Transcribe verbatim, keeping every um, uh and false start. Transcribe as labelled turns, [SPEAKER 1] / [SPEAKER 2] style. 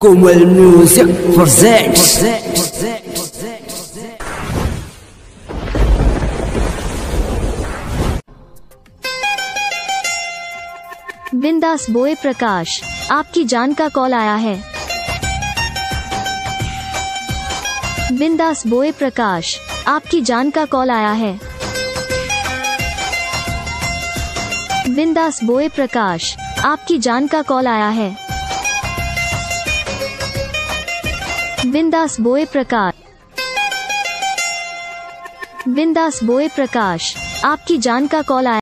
[SPEAKER 1] कोमल music presents.
[SPEAKER 2] बिंदास बोए प्रकाश, आपकी जान का कॉल आया है। बिंदास बोए प्रकाश, आपकी जान का कॉल आया है। बिंदास बोए प्रकाश, आपकी जान का कॉल आया है। बिंदास बोए प्रकाश, बिंदास बोए प्रकाश, आपकी जान का कॉल आया।